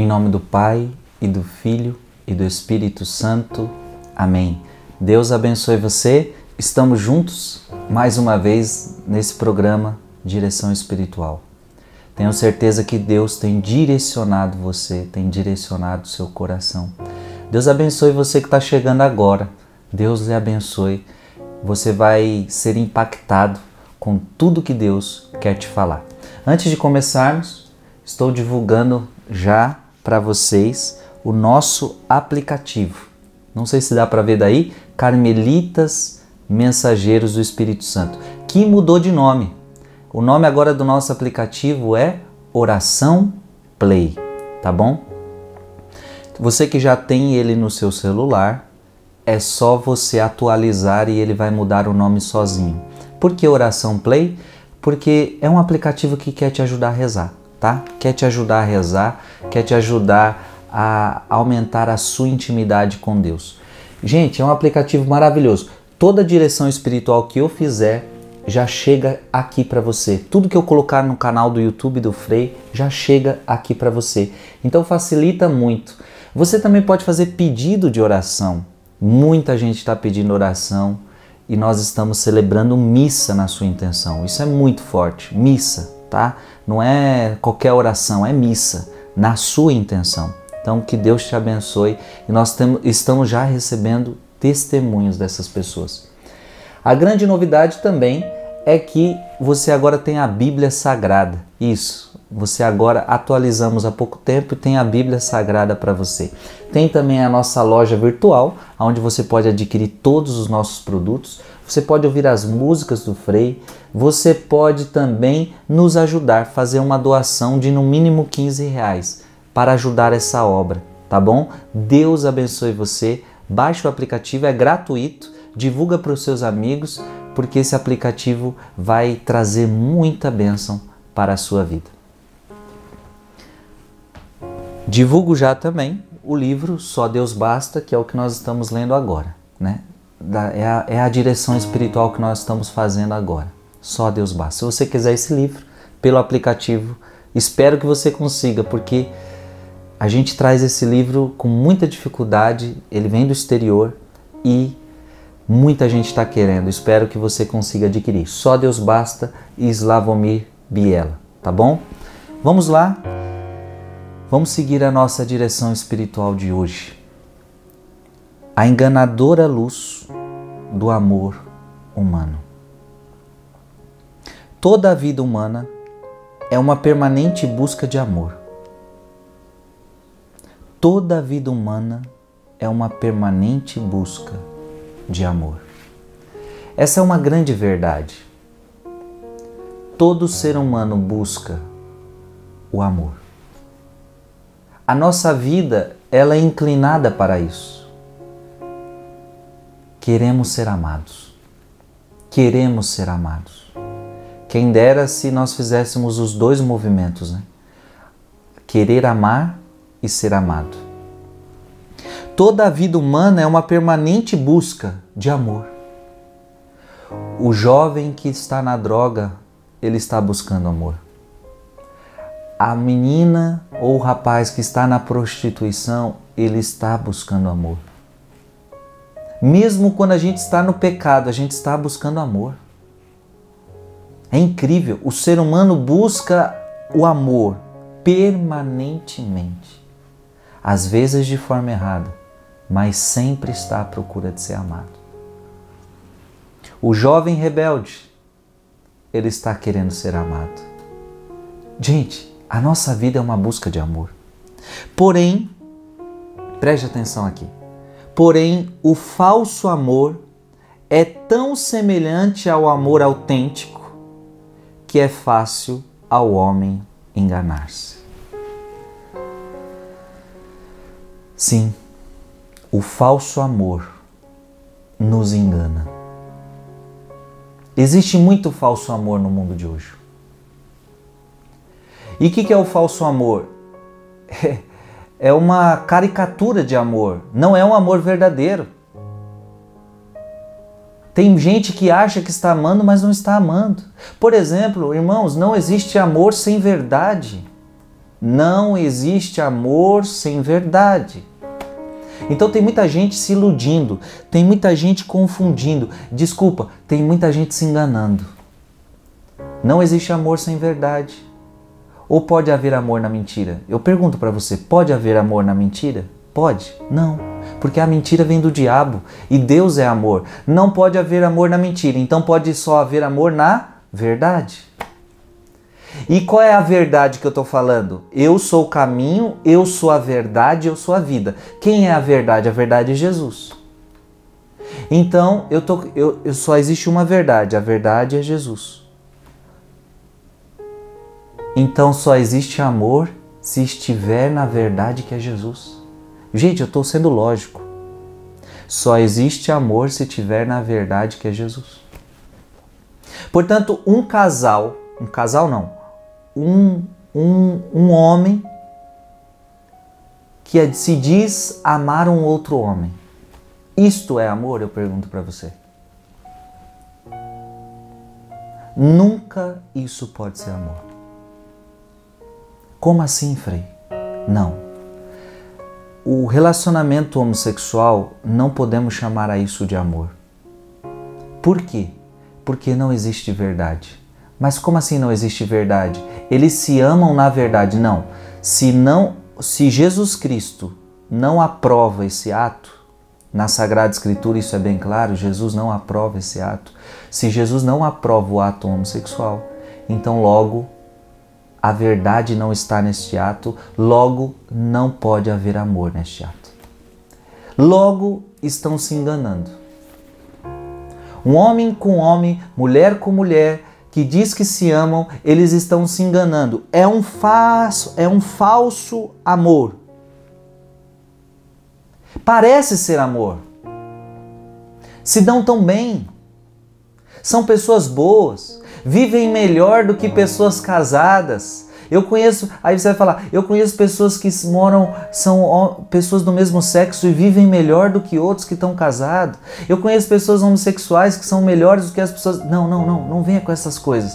nome do Pai, e do Filho, e do Espírito Santo. Amém. Deus abençoe você. Estamos juntos mais uma vez nesse programa Direção Espiritual. Tenho certeza que Deus tem direcionado você, tem direcionado o seu coração. Deus abençoe você que está chegando agora. Deus lhe abençoe. Você vai ser impactado com tudo que Deus quer te falar. Antes de começarmos, estou divulgando já para vocês o nosso aplicativo. Não sei se dá para ver daí, Carmelitas Mensageiros do Espírito Santo, que mudou de nome. O nome agora do nosso aplicativo é Oração Play, tá bom? Você que já tem ele no seu celular, é só você atualizar e ele vai mudar o nome sozinho. Por que Oração Play? Porque é um aplicativo que quer te ajudar a rezar, tá? Quer te ajudar a rezar, quer te ajudar a aumentar a sua intimidade com Deus. Gente, é um aplicativo maravilhoso. Toda direção espiritual que eu fizer já chega aqui para você. Tudo que eu colocar no canal do YouTube do Frei já chega aqui para você. Então facilita muito. Você também pode fazer pedido de oração. Muita gente está pedindo oração e nós estamos celebrando missa na sua intenção. Isso é muito forte. Missa, tá? Não é qualquer oração, é missa na sua intenção. Então que Deus te abençoe e nós estamos já recebendo testemunhos dessas pessoas. A grande novidade também é que você agora tem a Bíblia Sagrada. Isso, você agora atualizamos há pouco tempo e tem a Bíblia Sagrada para você. Tem também a nossa loja virtual, onde você pode adquirir todos os nossos produtos. Você pode ouvir as músicas do Frei. Você pode também nos ajudar, fazer uma doação de no mínimo R$15 para ajudar essa obra, tá bom? Deus abençoe você. Baixe o aplicativo, é gratuito. Divulga para os seus amigos, porque esse aplicativo vai trazer muita bênção para a sua vida. Divulgo já também o livro Só Deus Basta, que é o que nós estamos lendo agora, né? É a direção espiritual que nós estamos fazendo agora. Só Deus Basta. Se você quiser esse livro, pelo aplicativo, espero que você consiga, porque a gente traz esse livro com muita dificuldade, ele vem do exterior e muita gente está querendo. Espero que você consiga adquirir. Só Deus Basta e Slavomir Biela, tá bom? Vamos lá? Vamos seguir a nossa direção espiritual de hoje. A enganadora luz do amor humano. Toda a vida humana é uma permanente busca de amor. Toda a vida humana é uma permanente busca de amor. Essa é uma grande verdade. Todo ser humano busca o amor. A nossa vida, ela é inclinada para isso. Queremos ser amados. Queremos ser amados. Quem dera se nós fizéssemos os dois movimentos, né? Querer amar e ser amado. Toda a vida humana é uma permanente busca de amor. O jovem que está na droga, ele está buscando amor. A menina ou o rapaz que está na prostituição, ele está buscando amor. Mesmo quando a gente está no pecado, a gente está buscando amor. É incrível, o ser humano busca o amor permanentemente. Às vezes de forma errada, mas sempre está à procura de ser amado. O jovem rebelde, ele está querendo ser amado. Gente, a nossa vida é uma busca de amor. Porém, preste atenção aqui, porém o falso amor é tão semelhante ao amor autêntico que é fácil ao homem enganar-se. Sim, o falso amor nos engana. Existe muito falso amor no mundo de hoje. E o que é o falso amor? É uma caricatura de amor, não é um amor verdadeiro. Tem gente que acha que está amando, mas não está amando. Por exemplo, irmãos, não existe amor sem verdade. Não existe amor sem verdade. Então tem muita gente se iludindo, tem muita gente confundindo. Desculpa, tem muita gente se enganando. Não existe amor sem verdade. Ou pode haver amor na mentira? Eu pergunto para você, pode haver amor na mentira? Pode? Não, porque a mentira vem do diabo e Deus é amor. Não pode haver amor na mentira, então pode só haver amor na verdade. E qual é a verdade que eu estou falando? Eu sou o caminho, eu sou a verdade, eu sou a vida. Quem é a verdade? A verdade é Jesus. Então, só existe uma verdade, a verdade é Jesus. Então só existe amor se estiver na verdade que é Jesus. Gente, eu estou sendo lógico. Só existe amor se estiver na verdade que é Jesus. Portanto, um homem que se diz amar um outro homem. Isto é amor? Eu pergunto para você. Nunca isso pode ser amor. Como assim, Frei? Não. O relacionamento homossexual não podemos chamar a isso de amor. Por quê? Porque não existe verdade. Mas como assim não existe verdade? Eles se amam na verdade? Não. Se Jesus Cristo não aprova esse ato, na Sagrada Escritura isso é bem claro, Jesus não aprova esse ato. Se Jesus não aprova o ato homossexual, então logo a verdade não está neste ato, logo não pode haver amor neste ato. Logo estão se enganando. Um homem com homem, mulher com mulher, que diz que se amam, eles estão se enganando. É um falso amor. Parece ser amor. Se dão tão bem. São pessoas boas. Vivem melhor do que pessoas casadas. Aí você vai falar, eu conheço pessoas que são pessoas do mesmo sexo e vivem melhor do que outros que estão casados. Eu conheço pessoas homossexuais que são melhores do que as pessoas... Não venha com essas coisas.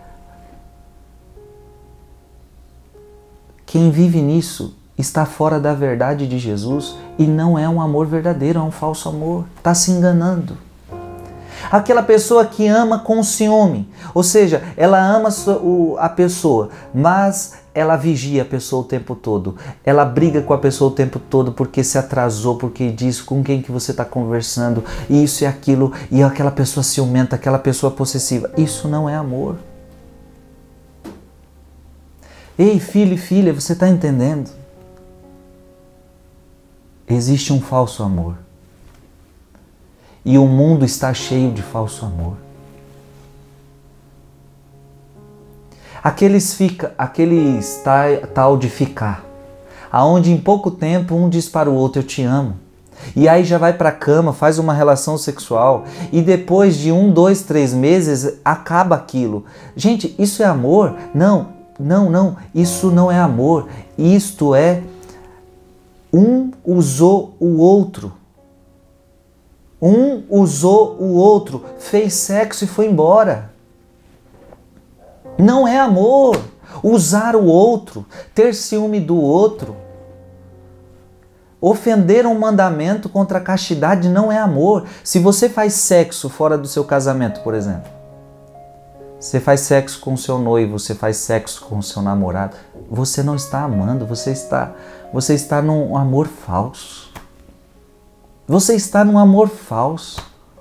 Quem vive nisso está fora da verdade de Jesus e não é um amor verdadeiro, é um falso amor. Está se enganando. Aquela pessoa que ama com ciúme, ou seja, ela ama a pessoa, mas ela vigia a pessoa o tempo todo. Ela briga com a pessoa o tempo todo porque se atrasou, porque diz com quem que você está conversando, isso e aquilo, e aquela pessoa ciumenta, aquela pessoa possessiva. Isso não é amor. Ei, filho e filha, você está entendendo? Existe um falso amor. E o mundo está cheio de falso amor. Aqueles tal de ficar, aonde em pouco tempo um diz para o outro, eu te amo. E aí já vai para a cama, faz uma relação sexual e depois de 1, 2, 3 meses acaba aquilo. Gente, isso é amor? Não, isso não é amor. Isto é, um usou o outro. Um usou o outro, fez sexo e foi embora. Não é amor. Usar o outro, ter ciúme do outro, ofender um mandamento contra a castidade não é amor. Se você faz sexo fora do seu casamento, por exemplo, você faz sexo com o seu noivo, você faz sexo com o seu namorado, você não está amando, você está num amor falso. Você está num amor falso.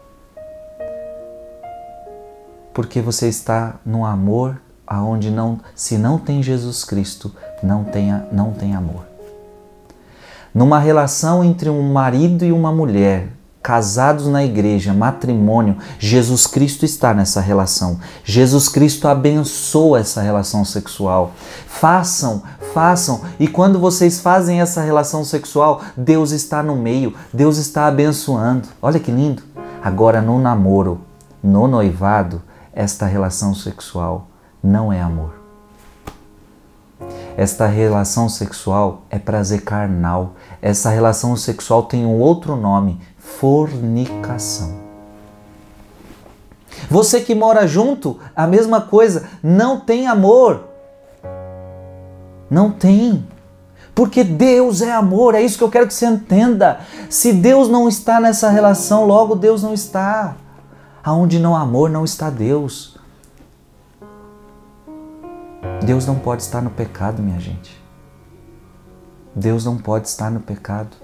Porque você está num amor aonde se não tem Jesus Cristo, não tem amor. Numa relação entre um marido e uma mulher, casados na igreja, matrimônio, Jesus Cristo está nessa relação. Jesus Cristo abençoa essa relação sexual. Façam, e quando vocês fazem essa relação sexual, Deus está no meio, Deus está abençoando. Olha que lindo. Agora no namoro, no noivado, esta relação sexual não é amor. Esta relação sexual é prazer carnal. Essa relação sexual tem um outro nome, fornicação. Você que mora junto, a mesma coisa, não tem amor. Não tem. Porque Deus é amor, é isso que eu quero que você entenda. Se Deus não está nessa relação, logo Deus não está. Aonde não há amor, não está Deus. Deus não pode estar no pecado, minha gente. Deus não pode estar no pecado.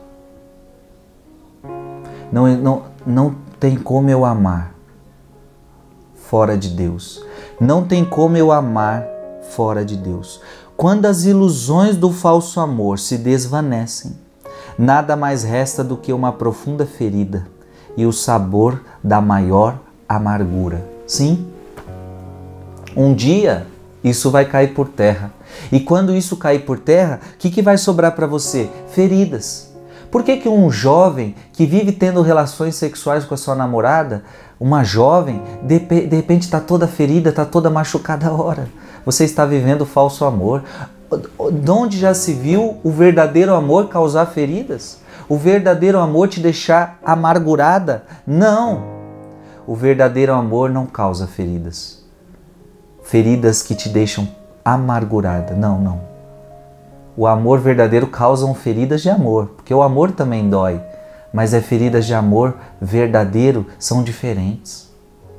Não tem como eu amar fora de Deus. Não tem como eu amar fora de Deus. Quando as ilusões do falso amor se desvanecem, nada mais resta do que uma profunda ferida e o sabor da maior amargura. Sim, um dia isso vai cair por terra. E quando isso cair por terra, o que vai sobrar para você? Feridas. Por que um jovem que vive tendo relações sexuais com a sua namorada, uma jovem, de repente está toda ferida, está toda machucada a hora? Você está vivendo falso amor. De onde já se viu o verdadeiro amor causar feridas? O verdadeiro amor te deixar amargurada? Não! O verdadeiro amor não causa feridas. Feridas que te deixam amargurada. Não. O amor verdadeiro causa feridas de amor, porque o amor também dói, mas feridas de amor verdadeiro são diferentes.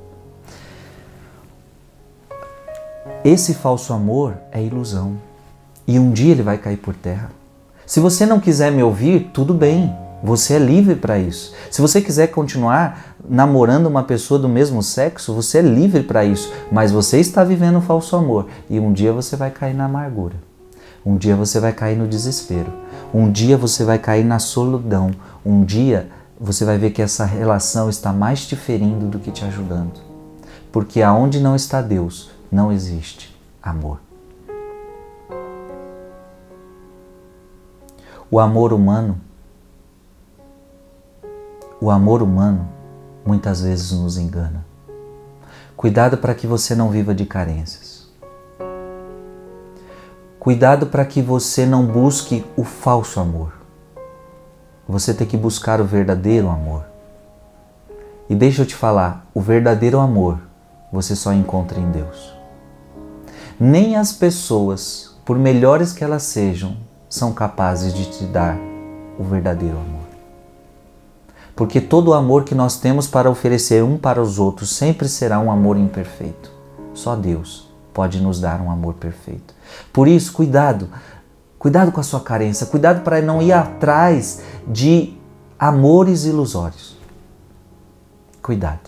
Esse falso amor é ilusão e um dia ele vai cair por terra. Se você não quiser me ouvir, tudo bem, você é livre para isso. Se você quiser continuar namorando uma pessoa do mesmo sexo, você é livre para isso, mas você está vivendo um falso amor e um dia você vai cair na amargura. Um dia você vai cair no desespero. Um dia você vai cair na solidão. Um dia você vai ver que essa relação está mais te ferindo do que te ajudando. Porque aonde não está Deus, não existe amor. O amor humano muitas vezes nos engana. Cuidado para que você não viva de carências. Cuidado para que você não busque o falso amor. Você tem que buscar o verdadeiro amor. E deixa eu te falar, o verdadeiro amor você só encontra em Deus. Nem as pessoas, por melhores que elas sejam, são capazes de te dar o verdadeiro amor. Porque todo o amor que nós temos para oferecer um para os outros sempre será um amor imperfeito. Só Deus pode nos dar um amor perfeito. Por isso, cuidado com a sua carência, cuidado para não ir atrás de amores ilusórios. Cuidado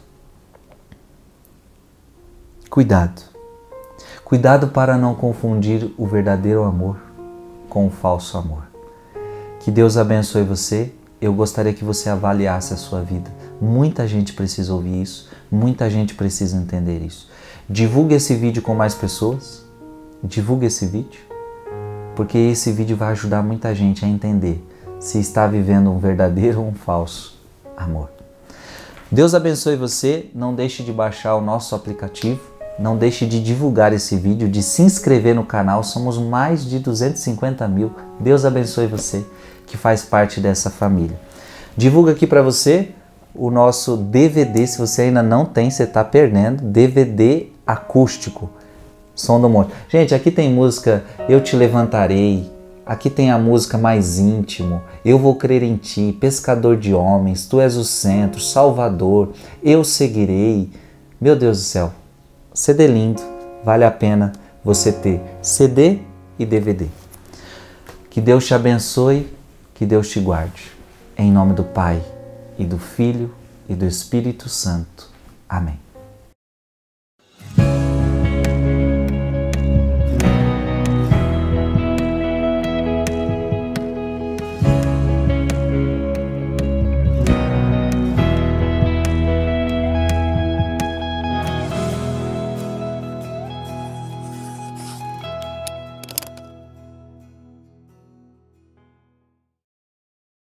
para não confundir o verdadeiro amor com o falso amor. Que Deus abençoe você. Eu gostaria que você avaliasse a sua vida. Muita gente precisa ouvir isso, muita gente precisa entender isso. Divulgue esse vídeo com mais pessoas. Divulgue esse vídeo, porque esse vídeo vai ajudar muita gente a entender se está vivendo um verdadeiro ou um falso amor. Deus abençoe você. Não deixe de baixar o nosso aplicativo. Não deixe de divulgar esse vídeo, de se inscrever no canal. Somos mais de 250 mil. Deus abençoe você que faz parte dessa família. Divulga aqui para você o nosso DVD. Se você ainda não tem, você está perdendo. DVD acústico. Som do Monte. Gente, aqui tem música Eu Te Levantarei, aqui tem a música Mais Íntimo, Eu Vou Crer em Ti, Pescador de Homens, Tu És o Centro, Salvador, Eu Seguirei. Meu Deus do céu, CD lindo, vale a pena você ter CD e DVD. Que Deus te abençoe, que Deus te guarde. Em nome do Pai, e do Filho, e do Espírito Santo. Amém.